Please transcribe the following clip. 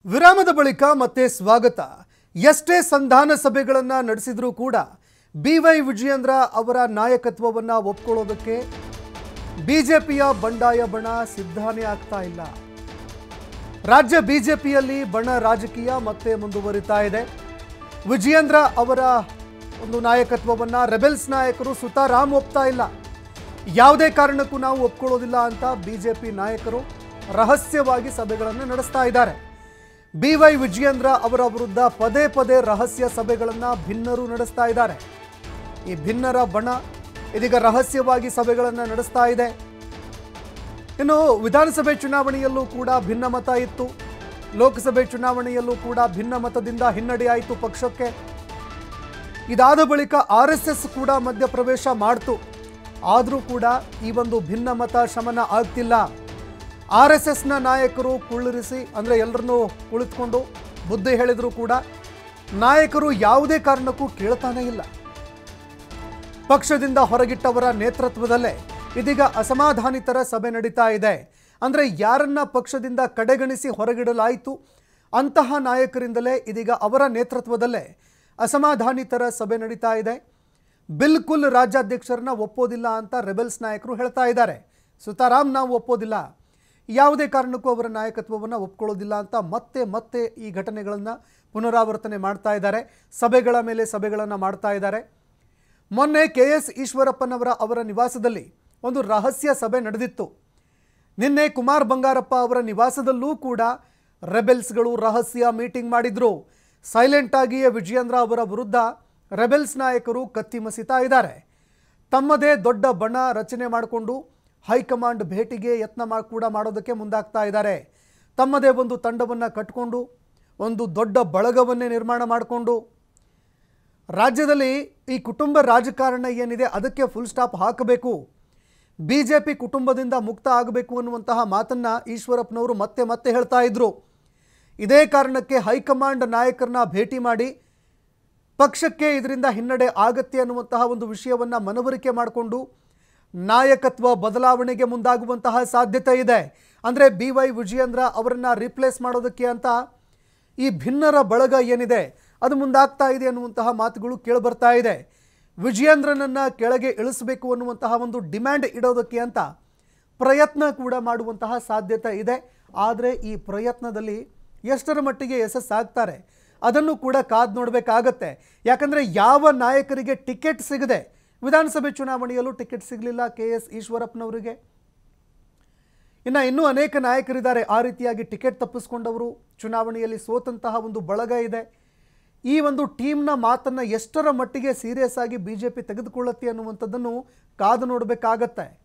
ವಿರಾಮದ ಬಳಿಕ ಮತ್ತೆ ಸ್ವಾಗತ. ಎಷ್ಟೇ ಸಂಧಾನ ಸಭೆಗಳನ್ನು ನಡೆಸಿದರೂ ಕೂಡ ಬಿವೈ ವಿಜಯೇಂದ್ರ ಅವರ ನಾಯಕತ್ವವನ್ನು ಒಪ್ಪಿಕೊಳ್ಳೋದಕ್ಕೆ ಬಿಜೆಪಿಯ ಬಂಡಾಯ ಬಣ ಸಿದ್ಧನೇ ಆಗ್ತಾ ಇಲ್ಲ. ರಾಜ್ಯ ಬಿಜೆಪಿಯಲ್ಲಿ ಬಣ ರಾಜಕೀಯ ಮತ್ತೆ ಮುಂದುವರಿತಾ ಇದೆ. ವಿಜಯೇಂದ್ರ ಅವರ ಒಂದು ನಾಯಕತ್ವವನ್ನು ರೆಬೆಲ್ಸ್ ನಾಯಕರು ಸುತಾರಾಮ್ ಒಪ್ತಾ ಇಲ್ಲ. ಯಾವುದೇ ಕಾರಣಕ್ಕೂ ನಾವು ಒಪ್ಕೊಳ್ಳೋದಿಲ್ಲ ಅಂತ ಬಿಜೆಪಿ ನಾಯಕರು ರಹಸ್ಯವಾಗಿ ಸಭೆಗಳನ್ನು ನಡೆಸ್ತಾ ಇದ್ದಾರೆ. ಬಿವೈ ವಿಜಯೇಂದ್ರ ಅವರ ವಿರುದ್ಧ ಪದೇ ಪದೇ ರಹಸ್ಯ ಸಭೆಗಳನ್ನು ಭಿನ್ನರು ನಡೆಸ್ತಾ ಇದ್ದಾರೆ. ಈ ಭಿನ್ನರ ಬಣ ಇದೀಗ ರಹಸ್ಯವಾಗಿ ಸಭೆಗಳನ್ನು ನಡೆಸ್ತಾ ಇದೆ. ಇನ್ನು ವಿಧಾನಸಭೆ ಚುನಾವಣೆಯಲ್ಲೂ ಕೂಡ ಭಿನ್ನಮತ ಇತ್ತು. ಲೋಕಸಭೆ ಚುನಾವಣೆಯಲ್ಲೂ ಕೂಡ ಭಿನ್ನಮತದಿಂದ ಹಿನ್ನಡೆಯಾಯಿತು ಪಕ್ಷಕ್ಕೆ. ಇದಾದ ಬಳಿಕ RSS ಕೂಡ ಮಧ್ಯಪ್ರವೇಶ ಮಾಡ್ತು. ಆದರೂ ಕೂಡ ಈ ಒಂದು ಭಿನ್ನಮತ ಶಮನ ಆಗ್ತಿಲ್ಲ. RSSನ ನಾಯಕರು ಕುಳ್ಳಿರಿಸಿ ಅಂದರೆ ಎಲ್ಲರನ್ನೂ ಕುಳಿತುಕೊಂಡು ಬುದ್ಧಿ ಹೇಳಿದರೂ ಕೂಡ ನಾಯಕರು ಯಾವುದೇ ಕಾರಣಕ್ಕೂ ಕೇಳ್ತಾನೇ ಇಲ್ಲ. ಪಕ್ಷದಿಂದ ಹೊರಗಿಟ್ಟವರ ನೇತೃತ್ವದಲ್ಲೇ ಇದೀಗ ಅಸಮಾಧಾನಿತರ ಸಭೆ ನಡೀತಾ ಇದೆ. ಅಂದರೆ ಯಾರನ್ನ ಪಕ್ಷದಿಂದ ಕಡೆಗಣಿಸಿ ಹೊರಗಿಡಲಾಯಿತು ಅಂತಹ ನಾಯಕರಿಂದಲೇ ಇದೀಗ ಅವರ ನೇತೃತ್ವದಲ್ಲೇ ಅಸಮಾಧಾನಿತರ ಸಭೆ ನಡೀತಾ ಇದೆ. ಬಿಲ್ಕುಲ್ ರಾಜ್ಯಾಧ್ಯಕ್ಷರನ್ನ ಒಪ್ಪೋದಿಲ್ಲ ಅಂತ ರೆಬೆಲ್ಸ್ ನಾಯಕರು ಹೇಳ್ತಾ ಇದ್ದಾರೆ. ಸುತಾರಾಮ್ ನಾವು ಒಪ್ಪೋದಿಲ್ಲ, ಯಾವುದೇ ಕಾರಣಕ್ಕೂ ಅವರ ನಾಯಕತ್ವವನ್ನು ಒಪ್ಕೊಳ್ಳೋದಿಲ್ಲ ಅಂತ ಮತ್ತೆ ಮತ್ತೆ ಈ ಘಟನೆಗಳನ್ನು ಪುನರಾವರ್ತನೆ ಮಾಡ್ತಾ ಇದ್ದಾರೆ. ಸಭೆಗಳ ಮೇಲೆ ಸಭೆಗಳನ್ನು ಮಾಡ್ತಾ ಇದ್ದಾರೆ. ಮೊನ್ನೆ KS ಈಶ್ವರಪ್ಪನವರ ಅವರ ನಿವಾಸದಲ್ಲಿ ಒಂದು ರಹಸ್ಯ ಸಭೆ ನಡೆದಿತ್ತು. ನಿನ್ನೆ ಕುಮಾರ್ ಬಂಗಾರಪ್ಪ ಅವರ ನಿವಾಸದಲ್ಲೂ ಕೂಡ ರೆಬೆಲ್ಸ್ಗಳು ರಹಸ್ಯ ಮೀಟಿಂಗ್ ಮಾಡಿದ್ರು. ಸೈಲೆಂಟ್ ಆಗಿಯೇ ವಿಜಯೇಂದ್ರ ಅವರ ವಿರುದ್ಧ ರೆಬೆಲ್ಸ್ ನಾಯಕರು ಕತ್ತಿ ಮಸಿತಾ ಇದ್ದಾರೆ. ತಮ್ಮದೇ ದೊಡ್ಡ ಬಣ ರಚನೆ ಮಾಡಿಕೊಂಡು ಹೈಕಮಾಂಡ್ ಭೇಟಿಗೆ ಯತ್ನ ಕೂಡ ಮಾಡೋದಕ್ಕೆ ಮುಂದಾಗ್ತಾ ಇದ್ದಾರೆ. ತಮ್ಮದೇ ಒಂದು ತಂಡವನ್ನು ಕಟ್ಟಿಕೊಂಡು ಒಂದು ದೊಡ್ಡ ಬಳಗವನ್ನೇ ನಿರ್ಮಾಣ ಮಾಡಿಕೊಂಡು ರಾಜ್ಯದಲ್ಲಿ ಈ ಕುಟುಂಬ ರಾಜಕಾರಣ ಏನಿದೆ ಅದಕ್ಕೆ ಫುಲ್ ಸ್ಟಾಪ್ ಹಾಕಬೇಕು, BJP ಕುಟುಂಬದಿಂದ ಮುಕ್ತ ಆಗಬೇಕು ಅನ್ನುವಂತಹ ಮಾತನ್ನು ಈಶ್ವರಪ್ಪನವರು ಮತ್ತೆ ಮತ್ತೆ ಹೇಳ್ತಾ ಇದ್ರು. ಇದೇ ಕಾರಣಕ್ಕೆ ಹೈಕಮಾಂಡ್ ನಾಯಕರನ್ನ ಭೇಟಿ ಮಾಡಿ ಪಕ್ಷಕ್ಕೆ ಇದರಿಂದ ಹಿನ್ನಡೆ ಆಗತ್ತೆ ಅನ್ನುವಂತಹ ಒಂದು ವಿಷಯವನ್ನು ಮನವರಿಕೆ ಮಾಡಿಕೊಂಡು ನಾಯಕತ್ವ ಬದಲಾವಣೆಗೆ ಮುಂದಾಗುವಂತಹ ಸಾಧ್ಯತೆ ಇದೆ. ಅಂದರೆ ಬಿವೈ ವಿಜಯೇಂದ್ರ ಅವರನ್ನು ರಿಪ್ಲೇಸ್ ಮಾಡೋದಕ್ಕೆ ಅಂತ ಈ ಭಿನ್ನರ ಬಳಗ ಏನಿದೆ ಅದು ಮುಂದಾಗ್ತಾ ಇದೆ ಅನ್ನುವಂತಹ ಮಾತುಗಳು ಕೇಳಿಬರ್ತಾ ಇದೆ. ವಿಜಯೇಂದ್ರನನ್ನು ಕೆಳಗೆ ಇಳಿಸಬೇಕು ಅನ್ನುವಂತಹ ಒಂದು ಡಿಮ್ಯಾಂಡ್ ಇಡೋದಕ್ಕೆ ಅಂತ ಪ್ರಯತ್ನ ಕೂಡ ಮಾಡುವಂತಹ ಸಾಧ್ಯತೆ ಇದೆ. ಆದರೆ ಈ ಪ್ರಯತ್ನದಲ್ಲಿ ಎಷ್ಟರ ಮಟ್ಟಿಗೆ ಯಶಸ್ಸಾಗ್ತಾರೆ ಅದನ್ನು ಕೂಡ ಕಾದು ನೋಡಬೇಕಾಗತ್ತೆ. ಯಾಕಂದರೆ ಯಾವ ನಾಯಕರಿಗೆ ಟಿಕೆಟ್ ಸಿಗದೆ ವಿಧಾನಸಭೆ ಚುನಾವಣೆಯಲ್ಲೂ ಟಿಕೆಟ್ ಸಿಗಲಿಲ್ಲ KS ಈಶ್ವರಪ್ಪನವರಿಗೆ. ಇನ್ನೂ ಅನೇಕ ನಾಯಕರಿದ್ದಾರೆ ಆ ರೀತಿಯಾಗಿ ಟಿಕೆಟ್ ತಪ್ಪಿಸ್ಕೊಂಡವರು, ಚುನಾವಣೆಯಲ್ಲಿ ಸೋತಂತಹ ಒಂದು ಬಳಗ ಇದೆ. ಈ ಒಂದು ಟೀಮ್ನ ಮಾತನ್ನು ಎಷ್ಟರ ಮಟ್ಟಿಗೆ ಸೀರಿಯಸ್ ಆಗಿ BJP ತೆಗೆದುಕೊಳ್ಳುತ್ತೆ ಅನ್ನುವಂಥದ್ದನ್ನು ಕಾದು ನೋಡಬೇಕಾಗತ್ತೆ.